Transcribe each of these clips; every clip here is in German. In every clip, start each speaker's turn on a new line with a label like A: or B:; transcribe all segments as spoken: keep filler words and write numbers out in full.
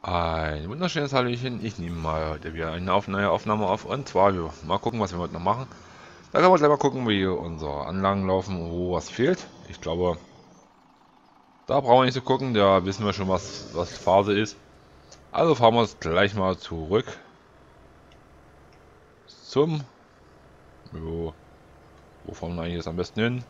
A: Ein wunderschönes Hallöchen. Ich nehme mal heute wieder eine auf, neue Aufnahme auf. Und zwar, wir mal gucken, was wir heute noch machen. Da können wir gleich mal gucken, wie unsere Anlagen laufen und wo was fehlt. Ich glaube, da brauchen wir nicht zu gucken. Da wissen wir schon, was, was Phase ist. Also fahren wir uns gleich mal zurück zum... Jo, wo fahren wir eigentlich jetzt am besten hin?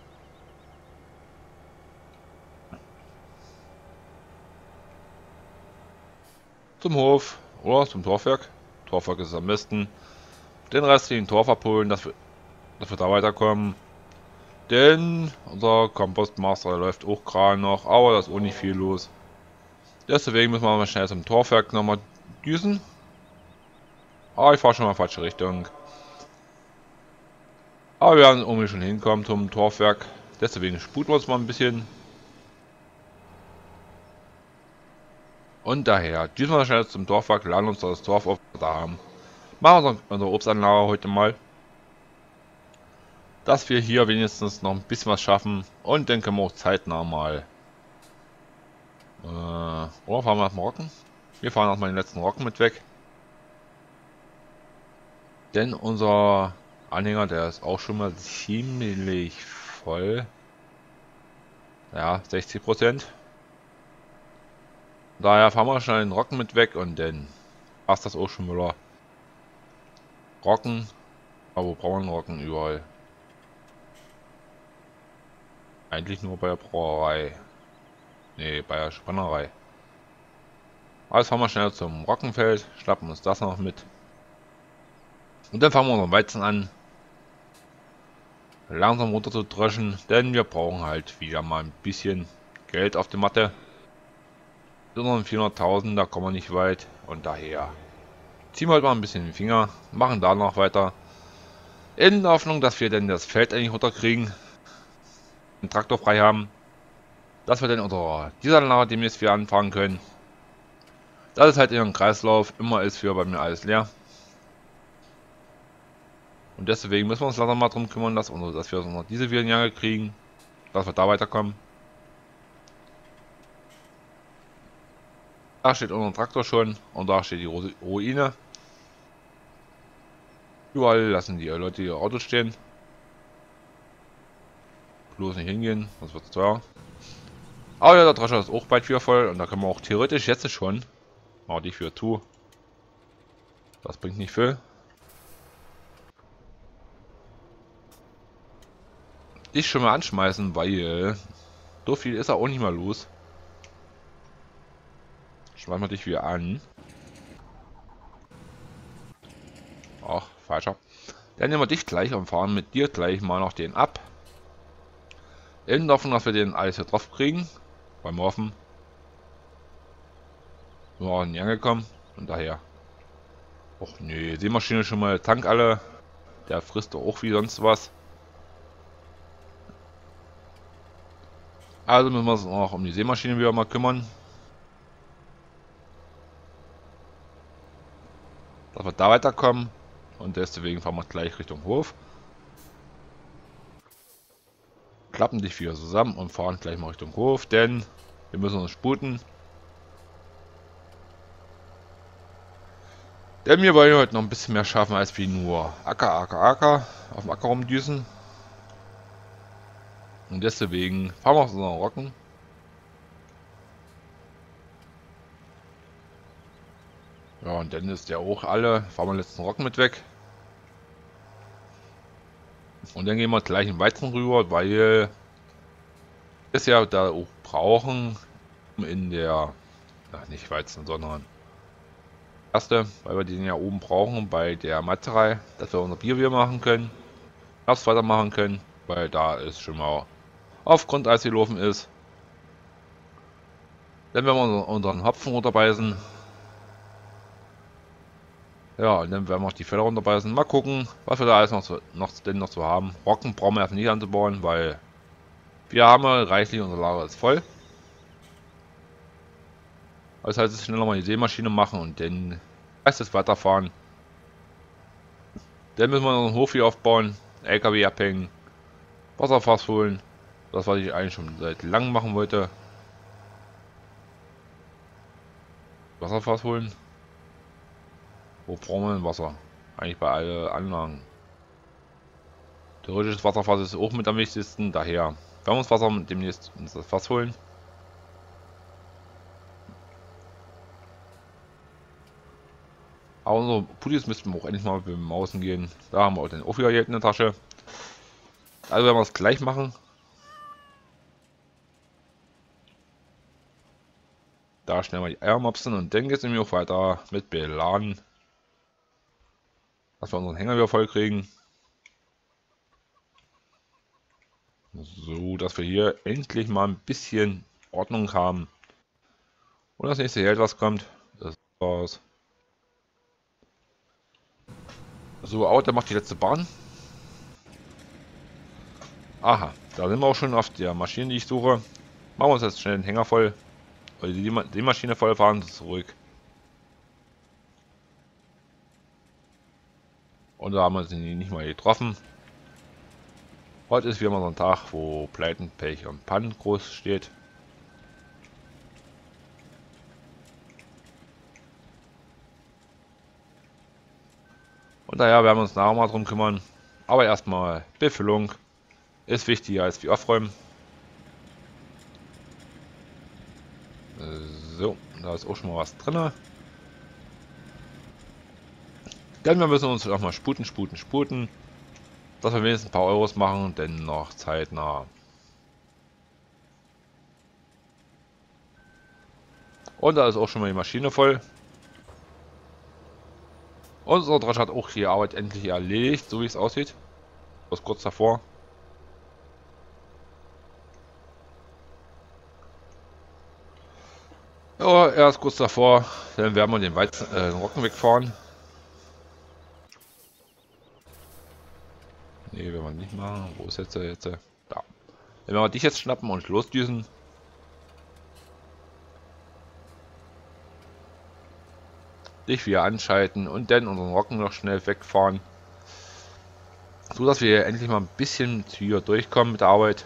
A: Zum Hof oder zum Torfwerk. Torfwerk ist es am besten. Den restlichen Torf abholen, dass wir, dass wir da weiterkommen. Denn unser Kompostmaster läuft auch gerade noch, aber da ist auch nicht viel los. Deswegen müssen wir mal schnell zum Torfwerk nochmal düsen. Aber ich fahre schon mal in die falsche Richtung. Aber wir werden irgendwie schon hinkommen zum Torfwerk. Deswegen sputen wir uns mal ein bisschen. Und daher düsen wir schnell zum Torfwerk, laden uns das Torf auf, da haben. Machen wir unsere Obstanlage heute mal. Dass wir hier wenigstens noch ein bisschen was schaffen. Und dann können wir auch zeitnah mal. Äh, oder fahren wir nach Rocken? Wir fahren erstmal den letzten Rocken mit weg. Denn unser Anhänger, der ist auch schon mal ziemlich voll. Ja, sechzig Prozent. Daher fahren wir schnell den Rocken mit weg und dann passt das auch schon wieder. Rocken. Aber wo brauchen wir Rocken? Überall. Eigentlich nur bei der Brauerei. Ne, bei der Spannerei. Also fahren wir schnell zum Rockenfeld, schnappen uns das noch mit. Und dann fangen wir unseren Weizen an, langsam runter zu dreschen, denn wir brauchen halt wieder mal ein bisschen Geld auf der Matte. Sondern vierhunderttausend, da kommen wir nicht weit und daher ziehen wir halt mal ein bisschen den Finger, machen da noch weiter. In der Hoffnung, dass wir dann das Feld eigentlich runterkriegen, den Traktor frei haben, dass wir dann unsere Dieselanlage demnächst wieder anfangen können. Das ist halt in einem Kreislauf, immer ist für bei mir alles leer. Und deswegen müssen wir uns langsam mal drum kümmern, dass, unsere, dass wir unsere Diesel wieder in die Jahre kriegen, dass wir da weiterkommen. Da steht unser Traktor schon und da steht die Ru Ruine. Überall lassen die Leute ihr Auto stehen. Bloß nicht hingehen, sonst wird es teuer. Aber ja, der Drescher ist auch bald wieder voll und da können wir auch theoretisch jetzt schon, mal die für tu. Das bringt nicht viel. Ich schon mal anschmeißen, weil so viel ist er auch nicht mal los. Schmeißen wir dich wieder an. Ach, falscher. Dann nehmen wir dich gleich und fahren mit dir gleich mal noch den ab. In davon, dass wir den alles hier drauf kriegen. Beim Hoffen. Sind wir auch nicht angekommen. Und daher. Och nee, Seemaschine schon mal Tank alle. Der frisst doch auch wie sonst was. Also müssen wir uns auch um die Seemaschine wieder mal kümmern. Dass wir da weiterkommen. Und deswegen fahren wir gleich Richtung Hof. Klappen dich wieder zusammen und fahren gleich mal Richtung Hof, denn wir müssen uns sputen. Denn wir wollen heute noch ein bisschen mehr schaffen als wie nur Acker, Acker, Acker auf dem Acker rumdüsen. Und deswegen fahren wir auf unseren Rocken. Ja, und dann ist der auch alle. Fahren wir den letzten Rocken mit weg. Und dann gehen wir gleich in Weizen rüber, weil wir es ja da auch brauchen, um in der, ach nicht Weizen, sondern erste, weil wir den ja oben brauchen bei der Matzerei, dass wir unser Bier wieder machen können, Herbst weitermachen können, weil da ist schon mal aufgrund als gelaufen ist. Dann werden wir unseren Hopfen runterbeißen. Ja, und dann werden wir auch die Felder runterbeißen. Mal gucken, was wir da alles noch, so, noch, denn noch so haben. Rocken brauchen wir erst nicht anzubauen, weil wir haben reichlich, unser Lager ist voll. Das heißt, schneller mal die Seemaschine machen und dann heißt es weiterfahren. Dann müssen wir noch einen Hof hier aufbauen, L K W abhängen, Wasserfass holen. Das, was ich eigentlich schon seit langem machen wollte. Wasserfass holen. Wo brauchen wir denn Wasser? Eigentlich bei allen Anlagen. Theoretisches Wasserfass ist auch mit am wichtigsten, daher werden wir uns Wasser demnächst ins das Fass holen. Aber unsere Puttis müssten wir auch endlich mal mit dem Außen gehen. Da haben wir auch den auch wieder Geld in der Tasche. Also werden wir es gleich machen. Da schnell mal die Eier mopsen und dann geht es nämlich auch weiter mit Beladen. Dass wir unseren Hänger wieder voll kriegen. So, dass wir hier endlich mal ein bisschen Ordnung haben. Und das nächste Geld, was kommt, das ist raus. So, Auto macht die letzte Bahn. Aha, da sind wir auch schon auf der Maschine, die ich suche. Machen wir uns jetzt schnell den Hänger voll. Oder die, die Maschine voll, fahren zurück. Und da haben wir sie nicht mal getroffen. Heute ist wieder mal so ein Tag, wo Pleiten, Pech und Pannen groß steht. Und daher werden wir uns nachher mal drum kümmern. Aber erstmal Befüllung ist wichtiger als wie Aufräumen. So, da ist auch schon mal was drin. Denn wir müssen uns auch mal sputen, sputen, sputen. Dass wir wenigstens ein paar Euros machen, denn noch zeitnah. Und da ist auch schon mal die Maschine voll. Unsere Drosche hat auch die Arbeit endlich erledigt, so wie es aussieht. Das kurz davor. Ja, er ist kurz davor. Dann werden wir den Weizen, äh, den Rocken wegfahren. Ne, werden wir nicht machen. Wo ist jetzt der jetzt? Da. Wenn wir dich jetzt schnappen und losdüsen. Dich wieder anschalten und dann unseren Rocken noch schnell wegfahren. So dass wir endlich mal ein bisschen hier durchkommen mit der Arbeit.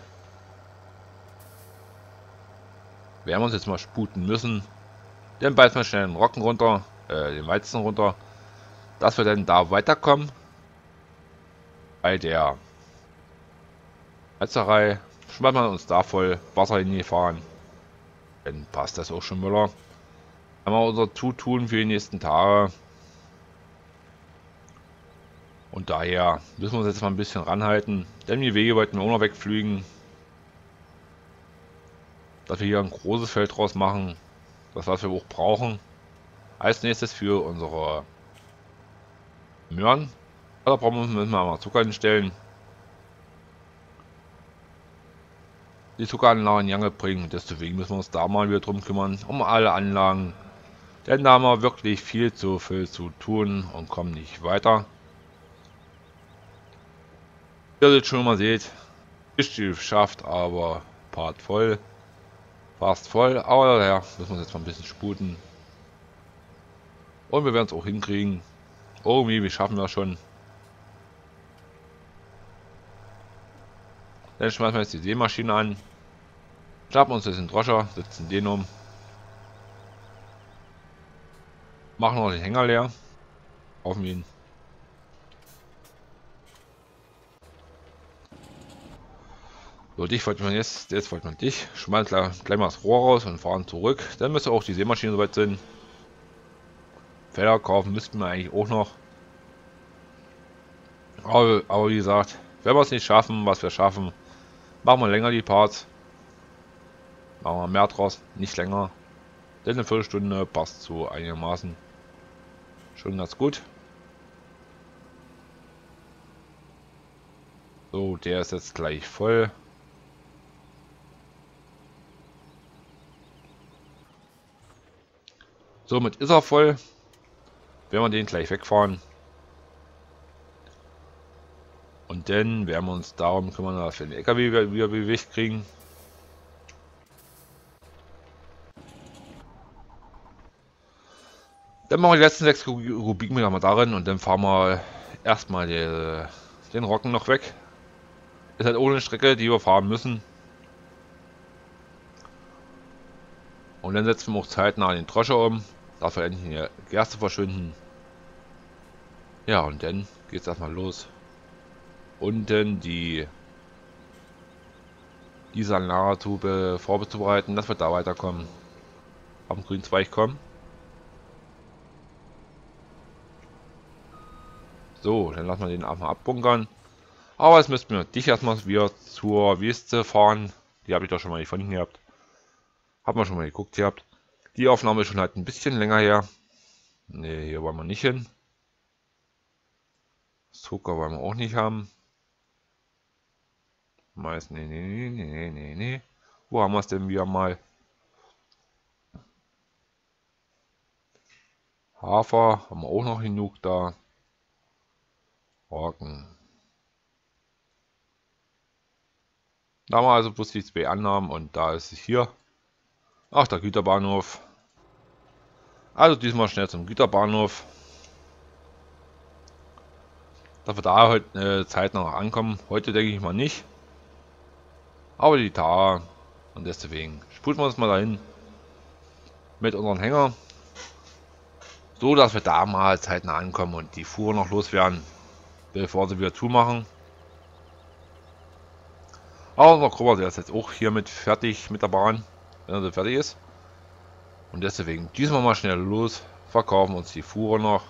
A: Werden wir uns jetzt mal sputen müssen. Dann beißen wir schnell den Rocken runter, äh, den Weizen runter. Dass wir dann da weiterkommen. Bei der Metzerei schmeißen wir uns da voll Wasser hingefahren. Dann passt das auch schon Müller. Haben wir unser Zutun für die nächsten Tage. Und daher müssen wir uns jetzt mal ein bisschen ranhalten. Denn die Wege wollten wir auch noch wegflügen. Dass wir hier ein großes Feld draus machen. Das was wir auch brauchen. Als nächstes für unsere Möhren. Da brauchen wir mal Zucker hinstellen. Die Zuckeranlage in Jange bringen. Deswegen müssen wir uns da mal wieder drum kümmern. Um alle Anlagen. Denn da haben wir wirklich viel zu viel zu tun und kommen nicht weiter. Ihr seht schon mal seht. Ist geschafft, aber Part voll. Fast voll. Aber ja, müssen wir uns jetzt mal ein bisschen sputen. Und wir werden es auch hinkriegen. Irgendwie, wie schaffen wir schon. Dann schmeißen wir jetzt die Sämaschine an. Schnappen uns jetzt den Droscher, setzen den um. Machen noch den Hänger leer. Kaufen ihn. So, dich wollte man jetzt, jetzt wollte man dich. Schmeißen gleich, gleich mal das Rohr raus und fahren zurück. Dann müsste auch die Sämaschine soweit sind. Felder kaufen müssten wir eigentlich auch noch. Aber, aber wie gesagt, wenn wir es nicht schaffen, was wir schaffen, machen wir länger die Parts. Machen wir mehr draus, nicht länger. Denn eine Viertelstunde passt so einigermaßen schon ganz gut. So, der ist jetzt gleich voll. Somit ist er voll. Werden wir den gleich wegfahren. Und dann werden wir uns darum kümmern, dass wir den L K W wieder, wieder bewegt kriegen. Dann machen wir die letzten sechs Kubikmeter mal darin und dann fahren wir erstmal den, den Rocken noch weg. Ist halt ohne Strecke, die wir fahren müssen. Und dann setzen wir auch zeitnah den Droscher um. Dafür endlich die Gerste verschwinden. Ja, und dann geht's erstmal los. Unten die diese Anlagertube vorzubereiten, dass wir da weiterkommen. Am grünen Zweig kommen. So, dann lassen wir den erstmal abbunkern. Aber jetzt müssten wir dich erstmal wieder zur Wüste fahren. Die habe ich doch schon mal gefunden gehabt. Haben wir schon mal geguckt gehabt. Die Aufnahme ist schon halt ein bisschen länger her. Ne, hier wollen wir nicht hin. Zucker wollen wir auch nicht haben. Meist, nee, nee, nee, nee, nee, nee. Wo haben wir es denn wieder mal? Hafer haben wir auch noch genug da. Orken. Da haben wir also bloß die zwei Annahmen und da ist es hier. Ach, der Güterbahnhof. Also diesmal schnell zum Güterbahnhof. Dass wir da heute äh, zeitnah noch ankommen. Heute denke ich mal nicht. Aber die Tage. Und deswegen sputen wir uns mal dahin. Mit unseren Hänger. So dass wir da mal zeitnah ankommen und die Fuhr noch loswerden. Bevor sie wieder zumachen. Aber unser Grubber, der ist jetzt auch hiermit fertig mit der Bahn. Wenn er so fertig ist. Und deswegen diesmal mal schnell los. Verkaufen uns die Fuhre noch.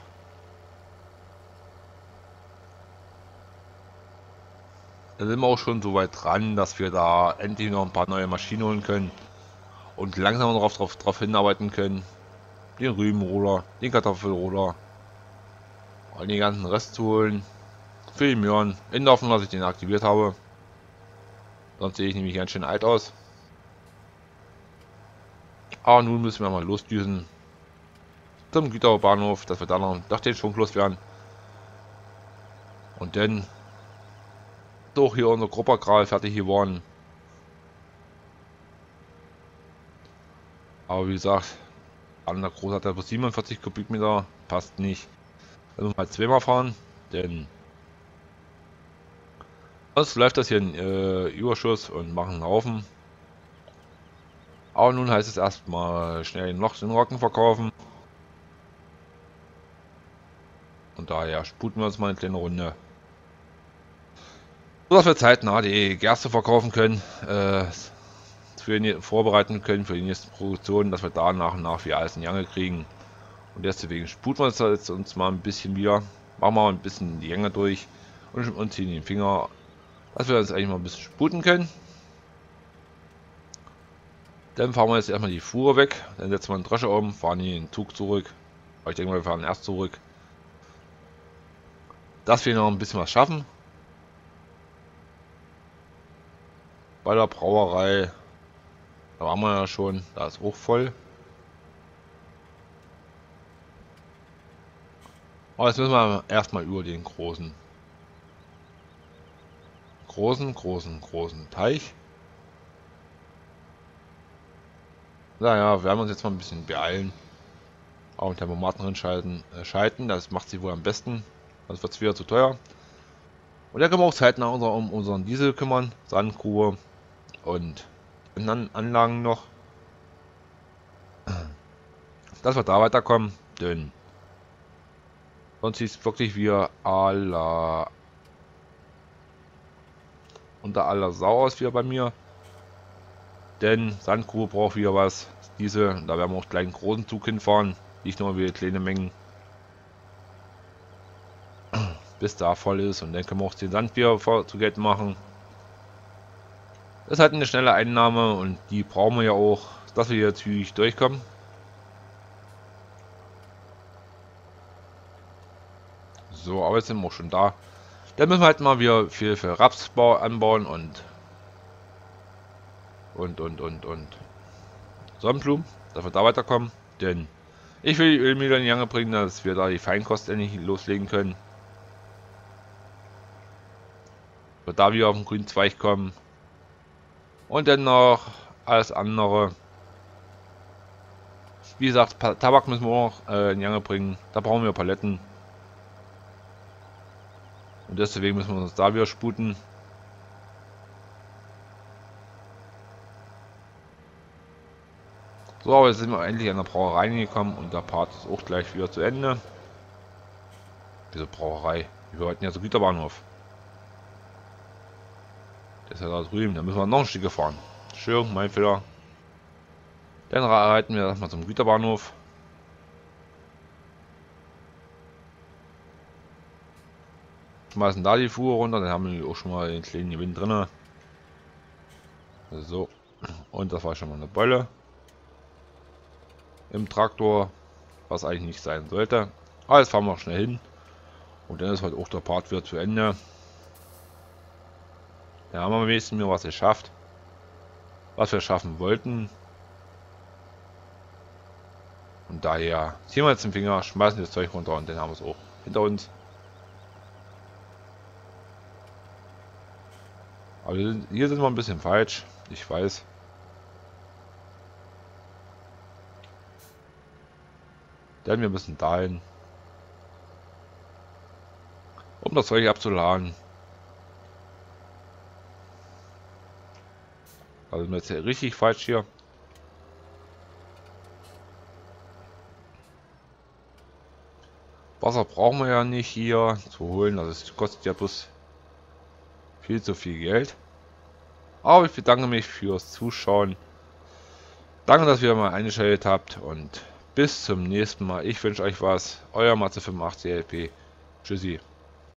A: Da sind wir auch schon so weit dran, dass wir da endlich noch ein paar neue Maschinen holen können. Und langsam darauf drauf, drauf hinarbeiten können. Den Rübenroller, den Kartoffelroller. Und den ganzen Rest zu holen. Für die Möhren. In der Hoffnung, dass ich den aktiviert habe. Sonst sehe ich nämlich ganz schön alt aus. Aber nun müssen wir mal losdüsen. Zum Güterbahnhof, dass wir da noch nach den Schwung loswerden. Und dann doch hier unser Grupper gerade fertig geworden. Aber wie gesagt, an der Groß hat er bloß siebenundvierzig Kubikmeter, passt nicht. Also mal zweimal fahren, denn sonst läuft das hier in äh, Überschuss und machen einen Haufen. Aber nun heißt es erstmal schnell noch den Rocken verkaufen. Und daher sputen wir uns mal eine kleine Runde. So dass wir zeitnah die Gerste verkaufen können, äh, für die, vorbereiten können für die nächste Produktion, dass wir da nach und nach wieder alles in die Jange kriegen. Und deswegen sputen wir uns jetzt uns mal ein bisschen wieder, machen wir mal ein bisschen die Jange durch und, und ziehen den Finger, dass wir uns eigentlich mal ein bisschen sputen können. Dann fahren wir jetzt erstmal die Fuhre weg, dann setzen wir den Drescher um, fahren hier den Zug zurück. Aber ich denke mal, wir fahren erst zurück, dass wir noch ein bisschen was schaffen. Bei der Brauerei, da waren wir ja schon, da ist auch voll. Aber jetzt müssen wir erstmal über den großen, großen, großen, großen Teich. Naja, wir werden uns jetzt mal ein bisschen beeilen. Auch den Thermomaten drin schalten, äh, schalten, das macht sie wohl am besten. Sonst wird es wieder zu teuer. Und dann können wir auch zeitnah unser, um unseren Diesel kümmern, Sandgrube und anderen Anlagen noch. Dass wir da weiterkommen, denn sonst sieht es wirklich wie aller unter aller Sau aus wieder bei mir. Denn Sandgrube braucht wieder was. Diese, da werden wir auch gleich einen großen Zug hinfahren. Nicht nur wieder kleine Mengen. Bis da voll ist. Und dann können wir auch den Sand wieder zu Geld machen. Das ist halt eine schnelle Einnahme und die brauchen wir ja auch, dass wir hier zügig durchkommen. So, aber jetzt sind wir auch schon da. Dann müssen wir halt mal wieder viel für Raps anbauen und und und und und Sonnenblumen, dass wir da weiterkommen. Denn ich will die Ölmühle in die Jange bringen, dass wir da die Feinkost endlich loslegen können. Wir da wieder auf den grünen Zweig kommen. Und dann noch alles andere. Wie gesagt, Tabak müssen wir auch äh, in die Jange bringen. Da brauchen wir Paletten. Und deswegen müssen wir uns da wieder sputen. So, aber jetzt sind wir endlich an der Brauerei gekommen und der Part ist auch gleich wieder zu Ende. Diese Brauerei. Wir wollten ja so Güterbahnhof. Der ist ja da drüben. Da müssen wir noch ein Stück fahren. Schön, mein Fehler. Dann reiten wir erstmal zum Güterbahnhof. Schmeißen da die Fuhr runter. Dann haben wir auch schon mal den kleinen Gewinn drin. So. Und das war schon mal eine Beule. Im Traktor. Was eigentlich nicht sein sollte. Aber jetzt fahren wir schnell hin. Und dann ist heute auch der Part wieder zu Ende. Da haben wir am wenigsten mir was geschafft. Was wir schaffen wollten. Und daher ziehen wir jetzt den Finger, schmeißen das Zeug runter und dann haben wir es auch hinter uns. Aber hier sind, hier sind wir ein bisschen falsch. Ich weiß. Denn wir müssen dahin, um das Zeug abzuladen. Also sind wir jetzt hier richtig falsch hier. Wasser brauchen wir ja nicht hier zu holen. Also es kostet ja bloß viel zu viel Geld. Aber ich bedanke mich fürs Zuschauen. Danke, dass ihr mal eingeschaltet habt und bis zum nächsten Mal. Ich wünsche euch was. Euer Matze fünfundachtzig L P. Tschüssi.